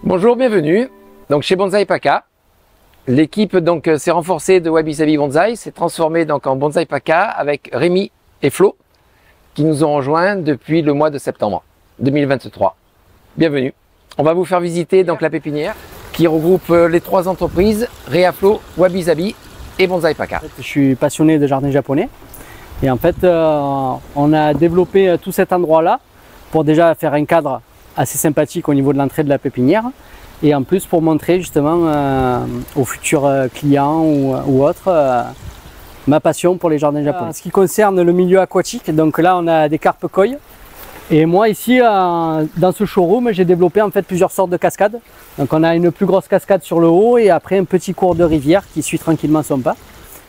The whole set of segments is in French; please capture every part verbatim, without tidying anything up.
Bonjour, bienvenue. Donc chez Bonsaï Paka, l'équipe donc s'est renforcée de Wabi Sabi Bonsaï, s'est transformée donc en Bonsaï Paka avec Rémi et Flo qui nous ont rejoints depuis le mois de septembre deux mille vingt-trois. Bienvenue. On va vous faire visiter donc la pépinière qui regroupe les trois entreprises Réaflo, Wabi Sabi et Bonsaï Paka. Je suis passionné de jardin japonais et en fait euh, on a développé tout cet endroit là pour déjà faire un cadre assez sympathique au niveau de l'entrée de la pépinière et en plus pour montrer justement euh, aux futurs clients ou, ou autres euh, ma passion pour les jardins japonais. En ce qui concerne le milieu aquatique, donc là on a des carpes koi et moi ici euh, dans ce showroom j'ai développé en fait plusieurs sortes de cascades. Donc on a une plus grosse cascade sur le haut et après un petit cours de rivière qui suit tranquillement son pas.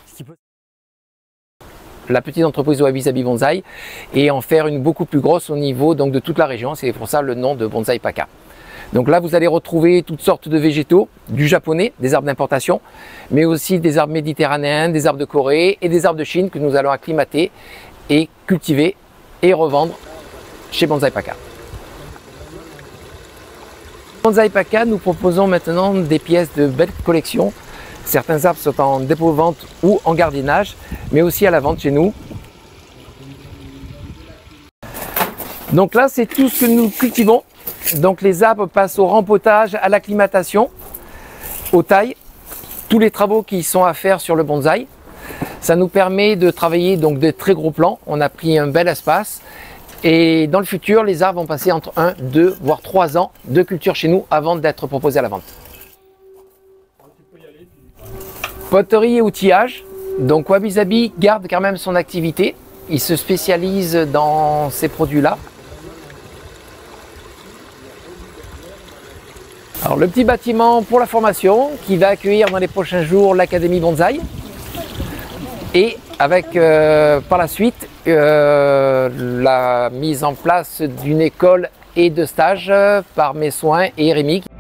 La petite entreprise Wabi Sabi Bonsaï et en faire une beaucoup plus grosse au niveau donc de toute la région. C'est pour ça le nom de Bonsaï Paka. Donc là, vous allez retrouver toutes sortes de végétaux, du japonais, des arbres d'importation, mais aussi des arbres méditerranéens, des arbres de Corée et des arbres de Chine que nous allons acclimater et cultiver et revendre chez Bonsaï Paka. Bonsaï Paka, nous proposons maintenant des pièces de belle collection. Certains arbres sont en dépôt-vente ou en gardiennage, mais aussi à la vente chez nous. Donc là, c'est tout ce que nous cultivons. Donc les arbres passent au rempotage, à l'acclimatation, aux tailles, tous les travaux qui sont à faire sur le bonsaï. Ça nous permet de travailler donc de très gros plans. On a pris un bel espace. Et dans le futur, les arbres vont passer entre un, deux, voire trois ans de culture chez nous avant d'être proposés à la vente. Poterie et outillage. Donc Wabi Sabi garde quand même son activité. Il se spécialise dans ces produits-là. Alors le petit bâtiment pour la formation qui va accueillir dans les prochains jours l'Académie Bonsaï. Et avec euh, par la suite euh, la mise en place d'une école et de stage par mes soins et Rémi.